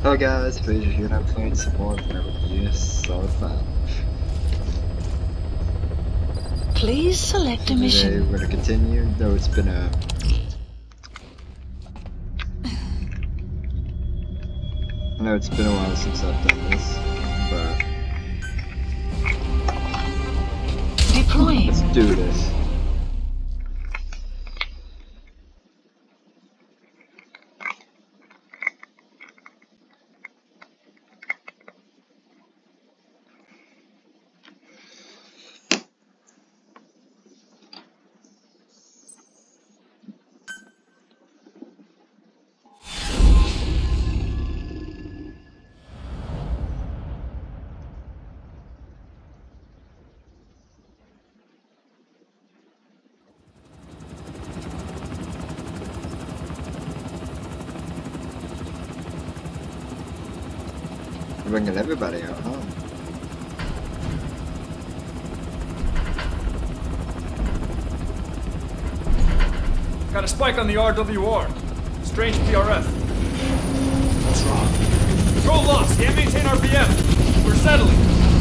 Hello guys, Fraser here and I'm playing some more of Metal Gear Solid 5. Please select a mission. Today we're going to continue, though it's been I know it's been a while since I've done this, but Deploying. let's do this. Bringing everybody out, huh? Got a spike on the RWR. Strange PRF. What's wrong? Control lost. Can't maintain RPM. We're settling.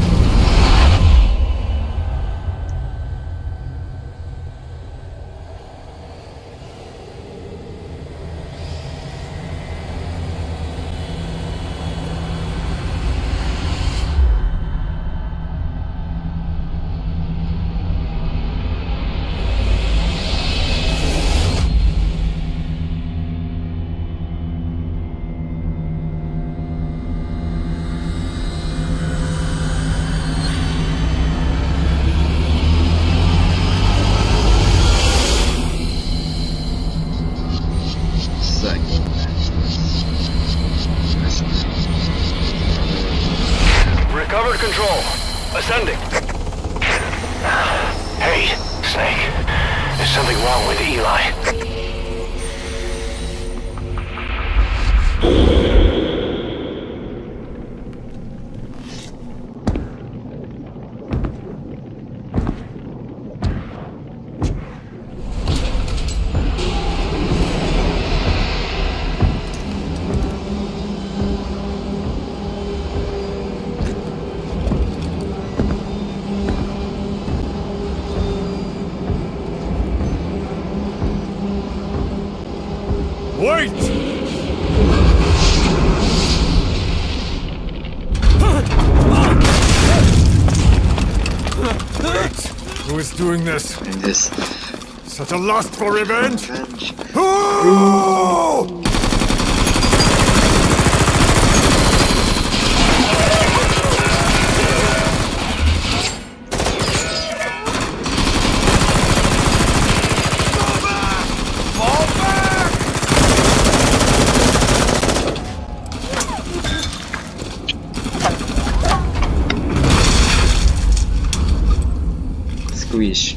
Recovered control. Ascending. Hey, Snake. There's something wrong with Eli. Wait! Who is doing this? And this Such a lust for revenge? revenge. Oh! Squish.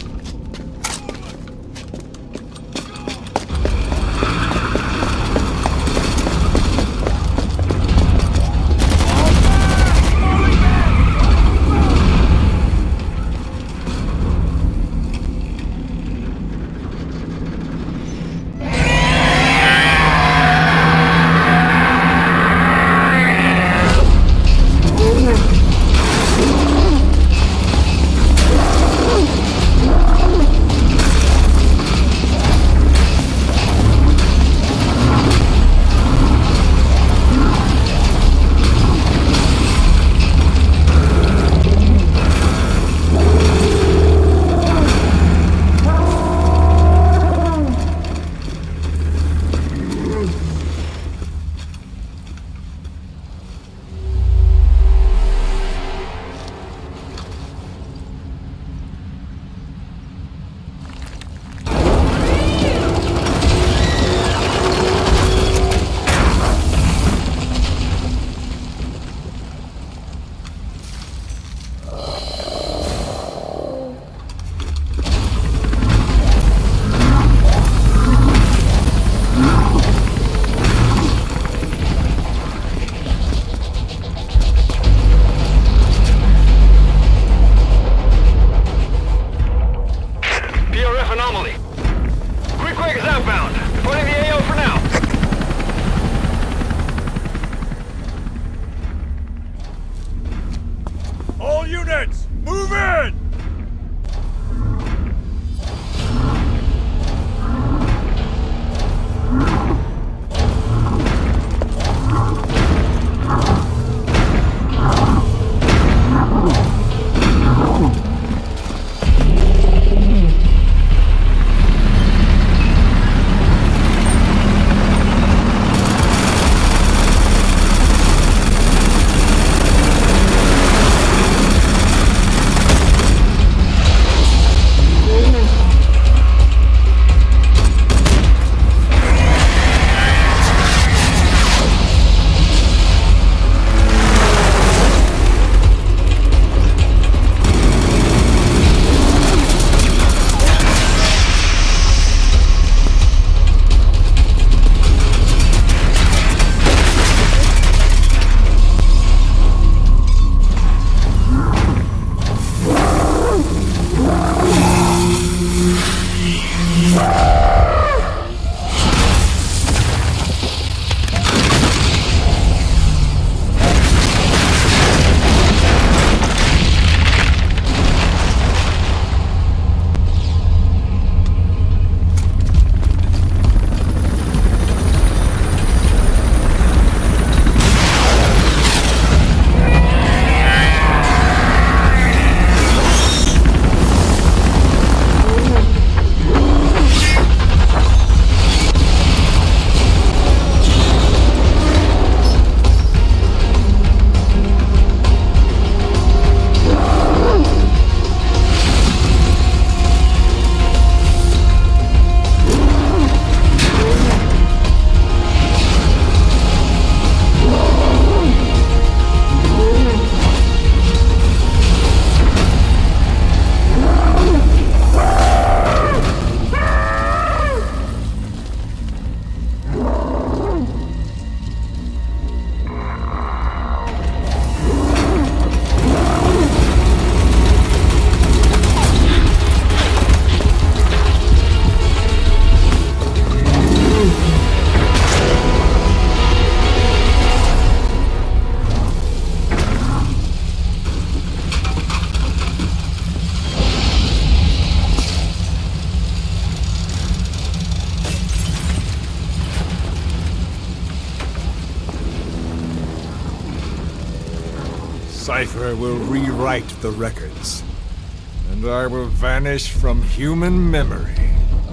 cipher will rewrite the records, and I will vanish from human memory.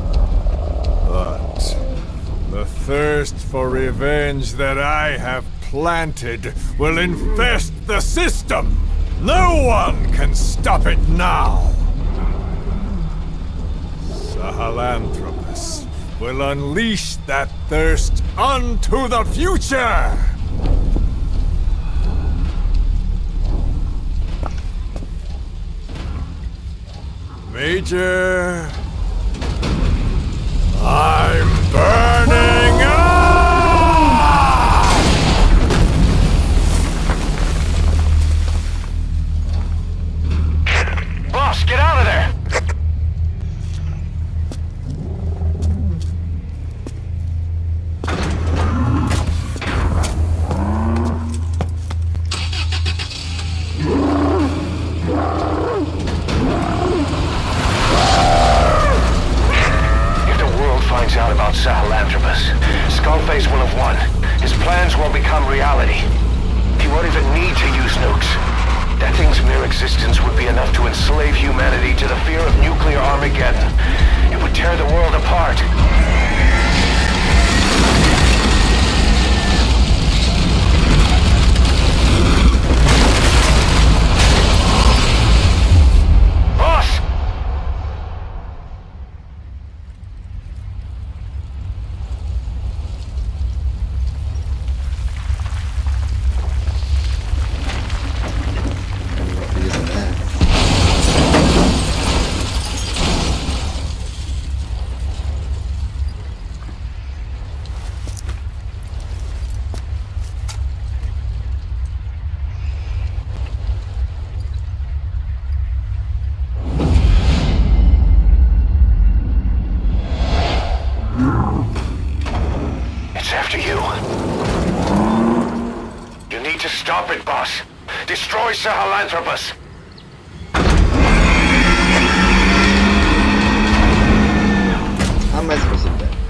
But the thirst for revenge that I have planted will infest the system! No one can stop it now! Sahelanthropus will unleash that thirst onto the future! Major... I'm burning up! Boss, get out of there! Finds out about Sahelanthropus, Skull Face will have won. His plans will become reality. He won't even need to use nukes. That thing's mere existence would be enough to enslave humanity to the fear of nuclear Armageddon. It would tear the world apart. Boss! Stop it, boss. Destroy Sahelanthropus. How am I supposed to do that?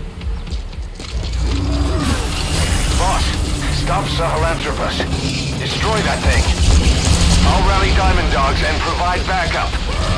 Boss, stop Sahelanthropus. Destroy that thing. I'll rally Diamond Dogs and provide backup.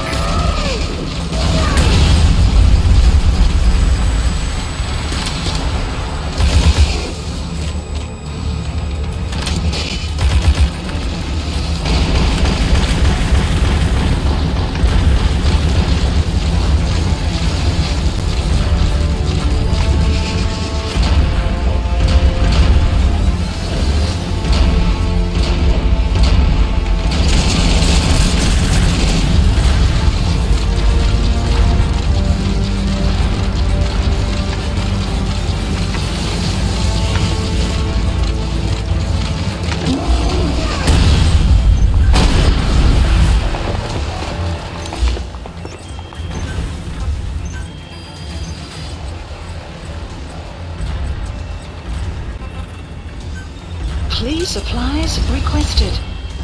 Please supplies requested.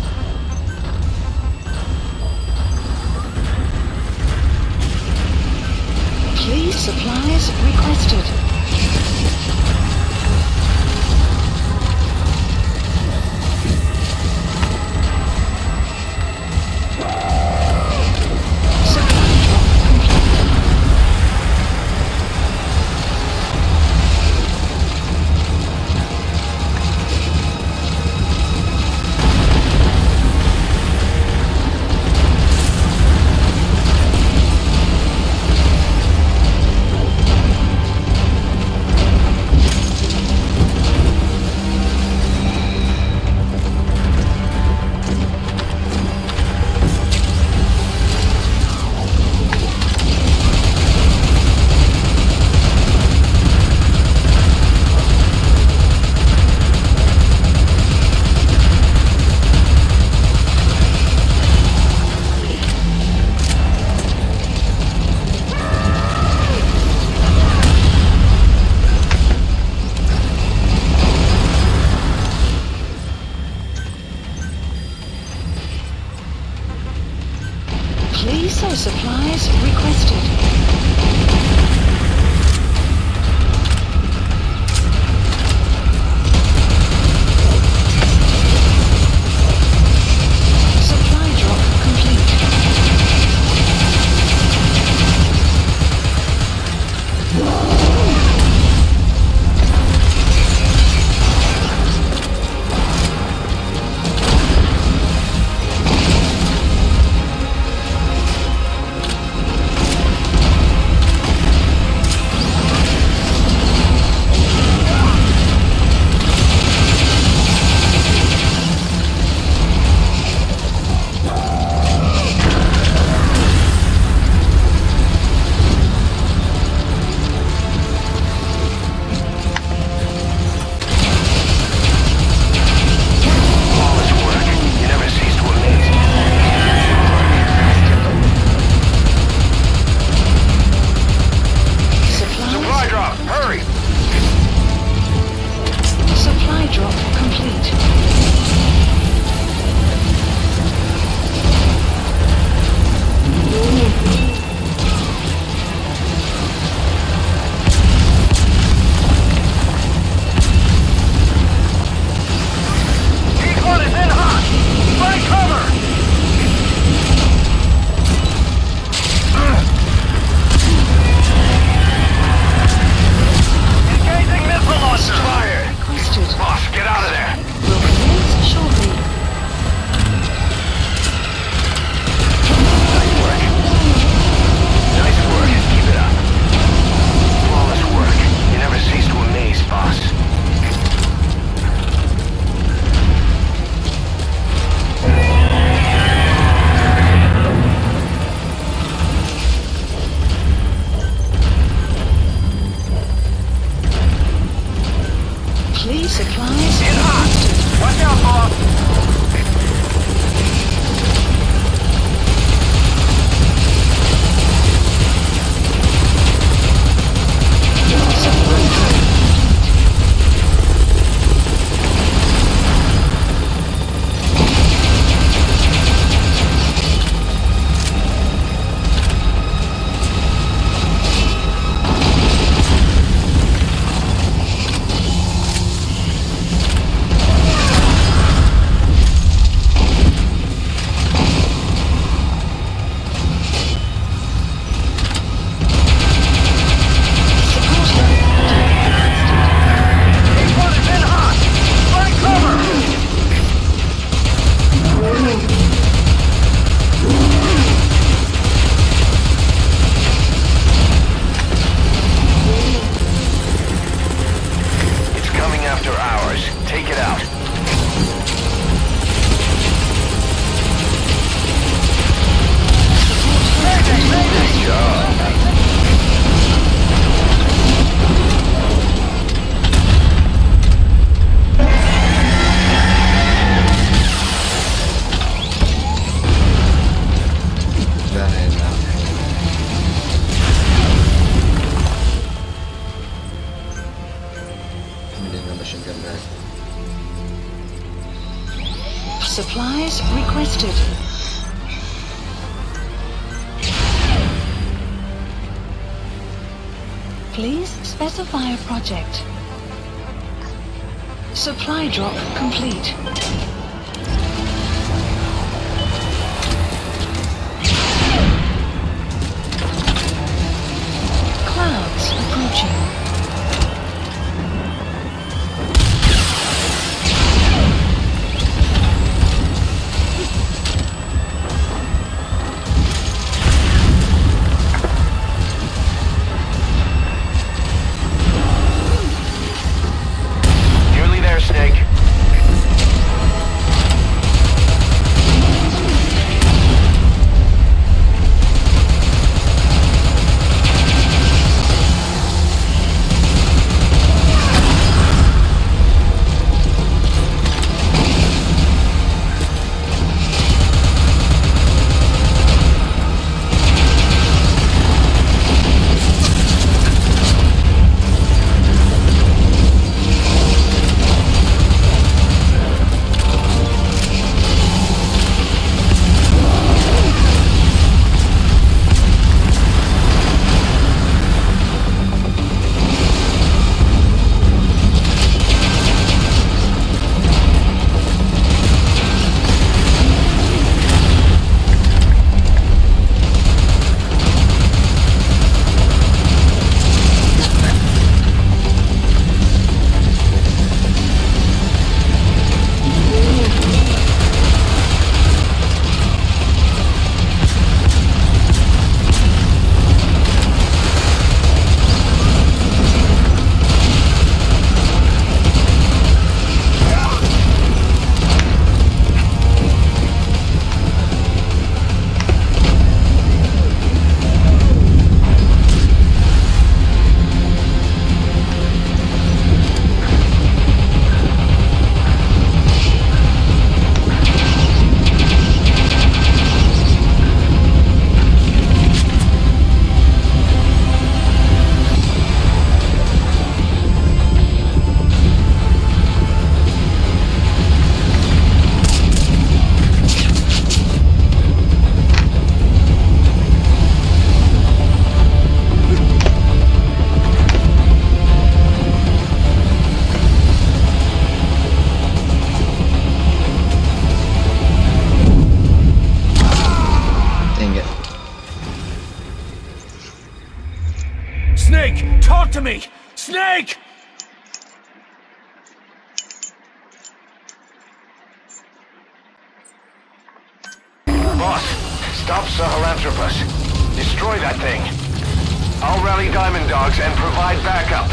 Please supplies requested. Please supplies requested. out, boss! Supplies requested. Please specify a project. Supply drop complete. Clouds approaching. Snake! Talk to me! Snake! Boss, stop Sahelanthropus. Destroy that thing. I'll rally Diamond Dogs and provide backup.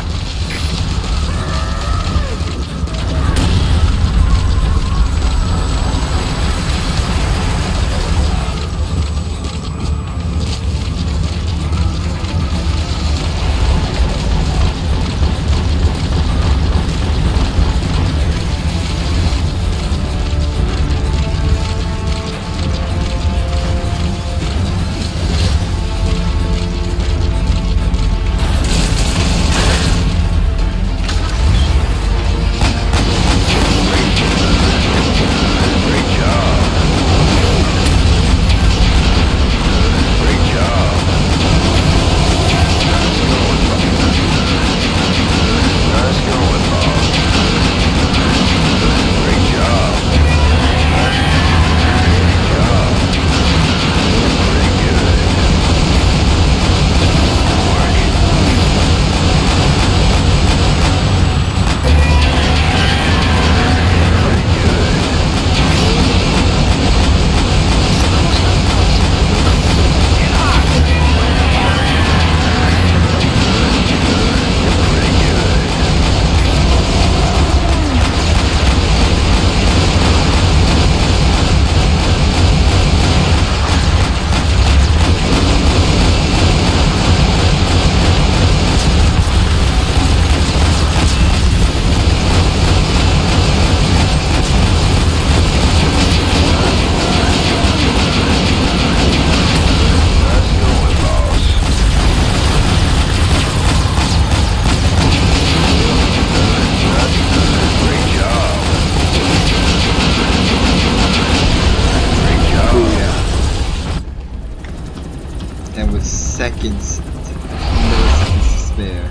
seconds. 1 to spare.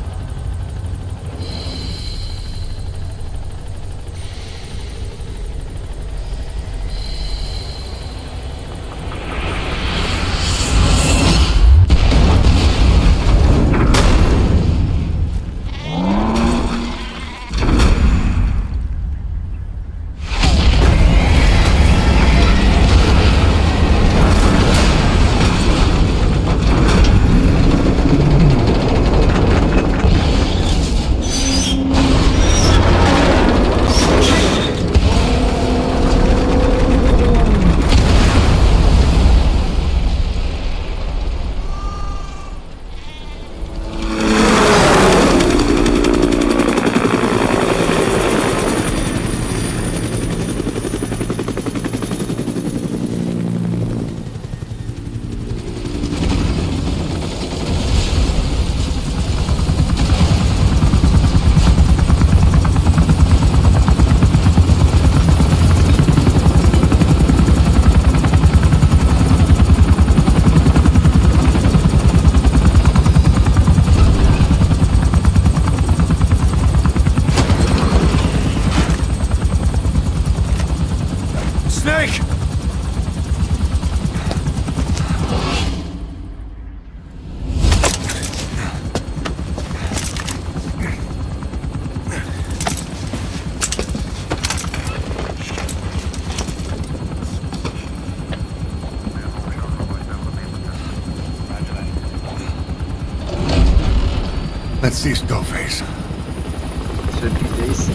Let's see Skull Face. Should be Jason.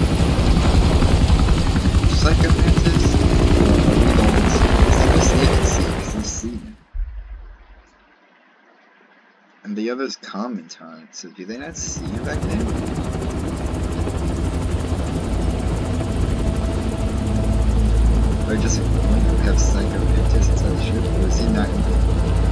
Psychomantis? We can see because he's seen. And the other's Commenton, so do they not see you back then? Or just one who have Psychomantis inside the ship, or is he not included?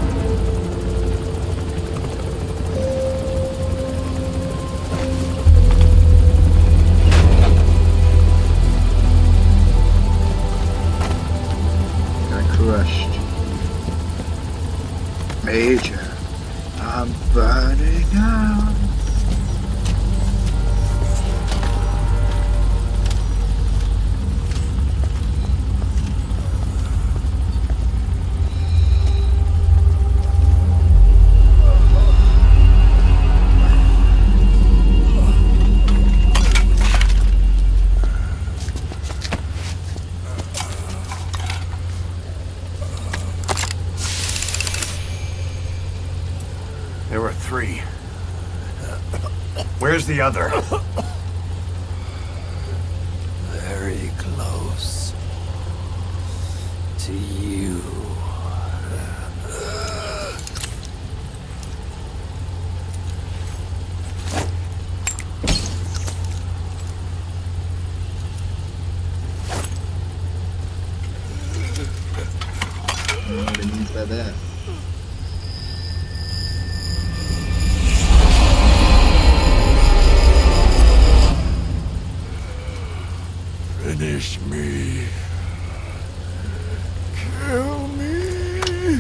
Crushed. Major, I'm burning out. There were 3. Where's the other? Very close to you. What it means by that? Finish me. Kill me.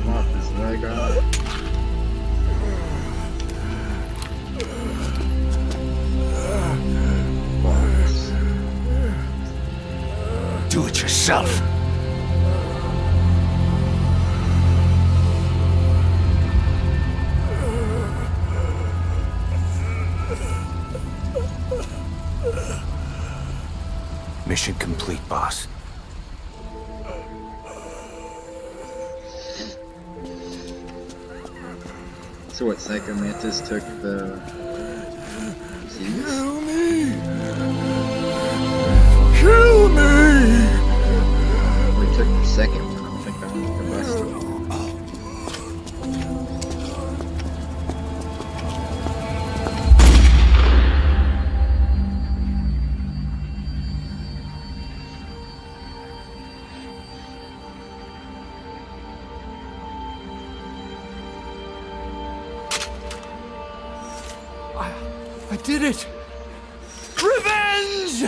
him off his leg off. Do it yourself. Mission complete, boss. So what, Psycho Mantis took the keys? Kill me! Kill me! We took the second one. I don't think that one's combustible. I did it! Revenge!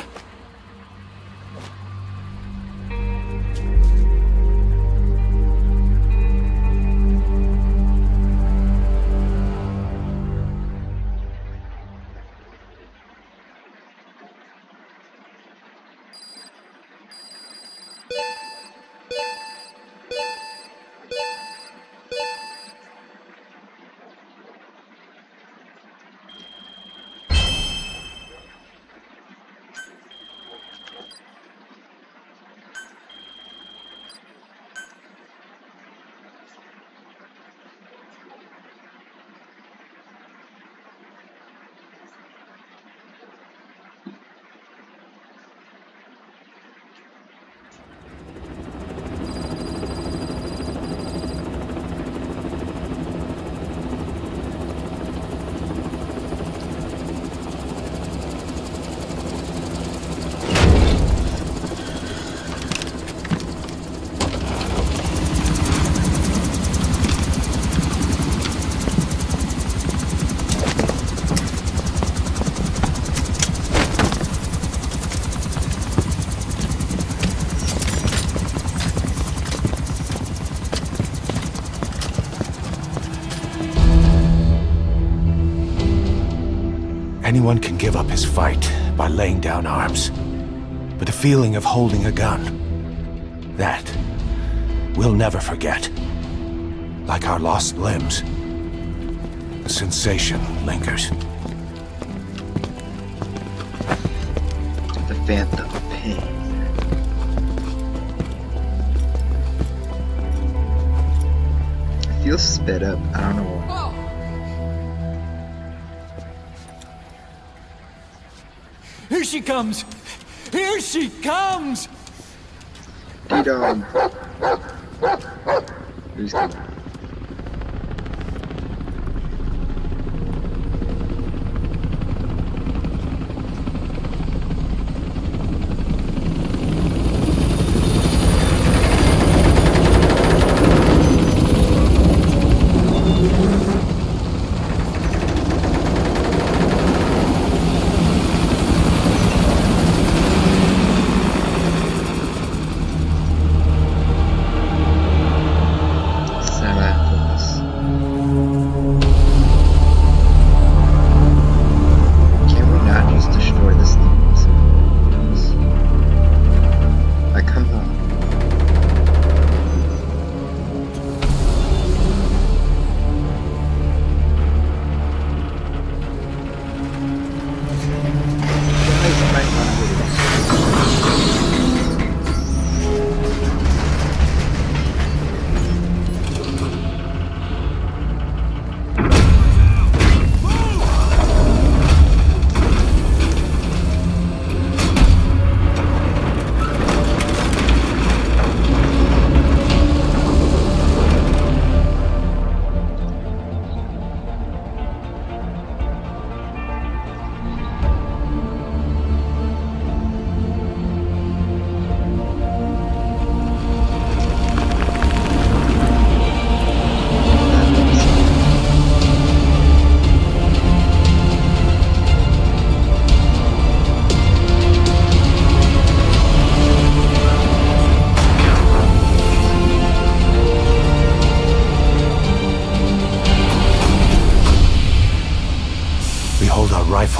Anyone can give up his fight by laying down arms. But the feeling of holding a gun, that we'll never forget. Like our lost limbs, the sensation lingers. The phantom pain. I feel sped up. I don't know why. Here she comes! Here she comes! D-Dog. Who's coming?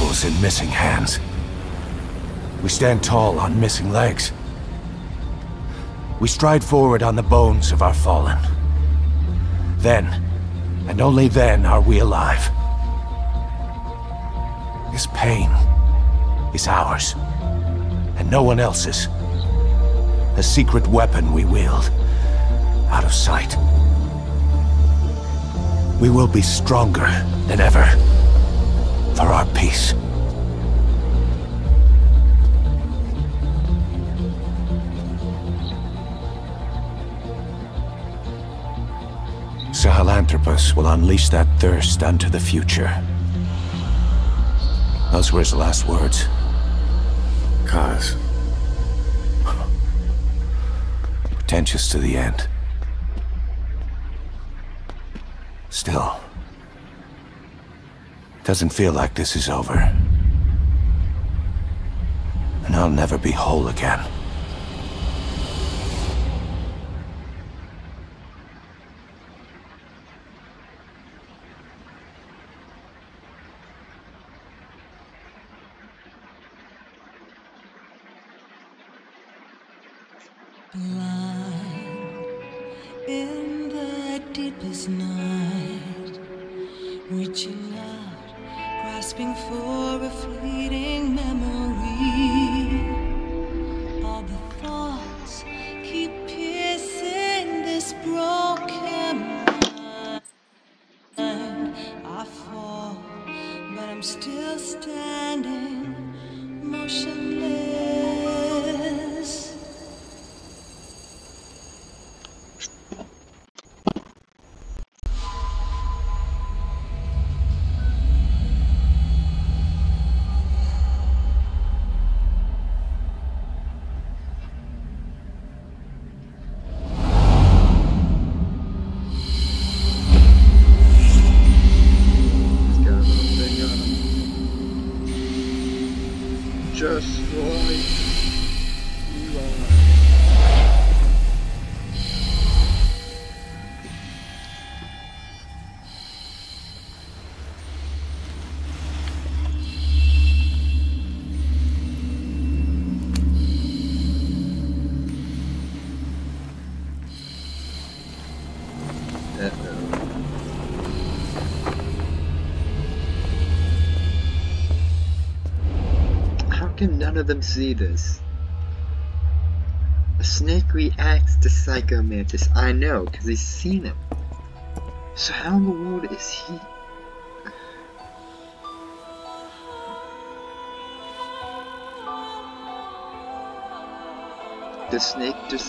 rose in missing hands. We stand tall on missing legs. We stride forward on the bones of our fallen. Then, and only then, are we alive. This pain is ours, and no one else's. A secret weapon we wield, out of sight. We will be stronger than ever, for our peace. Sahelanthropus will unleash that thirst unto the future. Those were his last words. Cause. Pretentious to the end. Still, doesn't feel like this is over. And I'll never be whole again. In the deepest night, reaching out, grasping for a fleeting memory. All the thoughts keep piercing this broken mind. I fall, but I'm still standing, motionless. Just like you are. How can none of them see this? A snake reacts to Psycho Mantis. I know, because he's seen him. So how in the world is he... The snake just...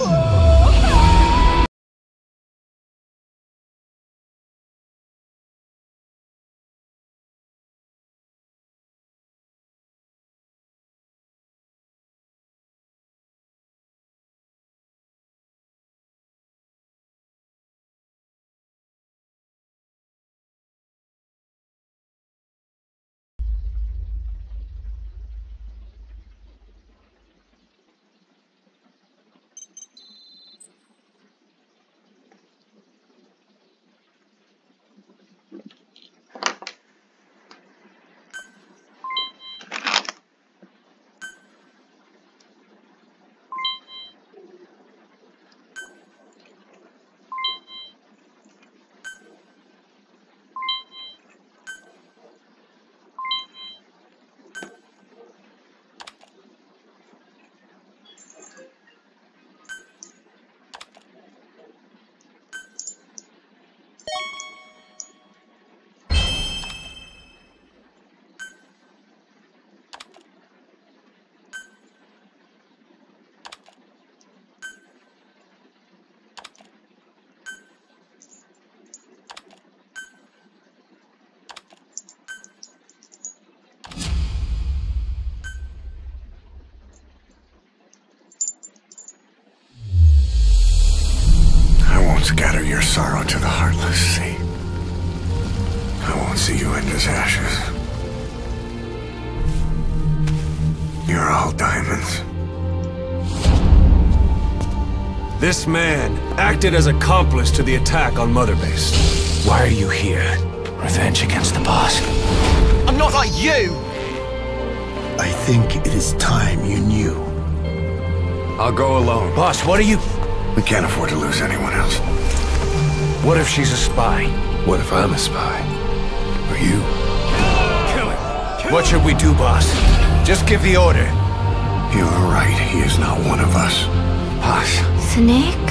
Scatter your sorrow to the heartless sea. I won't see you end as ashes. You're all diamonds. This man acted as accomplice to the attack on Mother Base. Why are you here? Revenge against the boss? I'm not like you! I think it is time you knew. I'll go alone. Boss, what are you... We can't afford to lose anyone else. What if she's a spy? What if I'm a spy? Or you? Kill him! What should we do, boss? Just give the order. You're right, he is not one of us. Boss. Snake?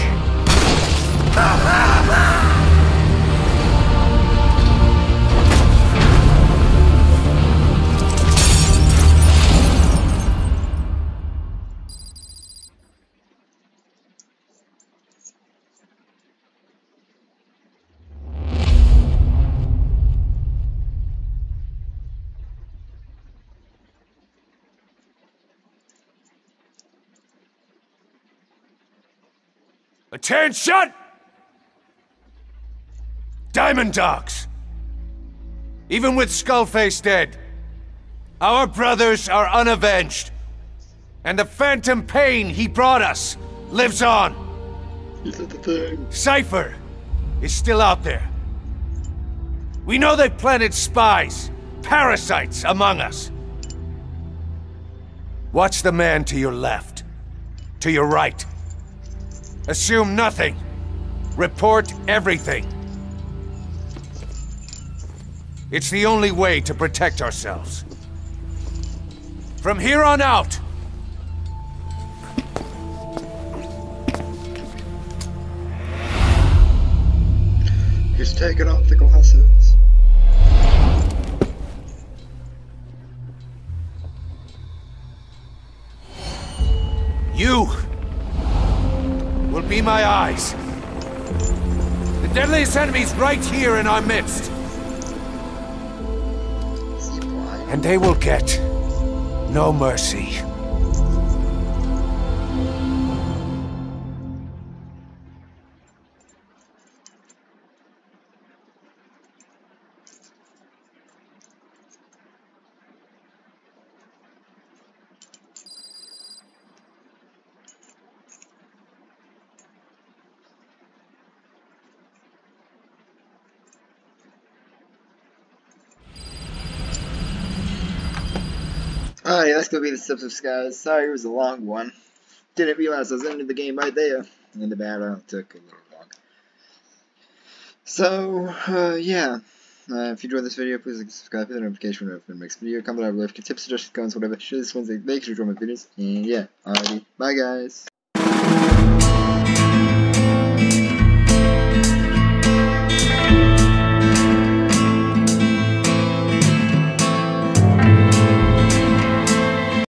Attention! Diamond Dogs! Even with Skull Face dead, our brothers are unavenged. And the phantom pain he brought us lives on. Is it the thing? Cypher is still out there. We know they planted spies, parasites among us. Watch the man to your left, to your right. Assume nothing. Report everything. It's the only way to protect ourselves. From here on out, He's taking off the glasses. you will be my eyes. The deadliest enemy's right here in our midst. And they will get no mercy. Alright, that's gonna be the substance, guys. Sorry it was a long one. Didn't realize I was into the game right there. And the battle took a little long. So, yeah. If you enjoyed this video, please subscribe, hit the notification for the next video, comment down below, if you tips, suggestions, comments, whatever. Share this Wednesday, make sure you enjoy my videos. And yeah, alrighty. Bye, guys.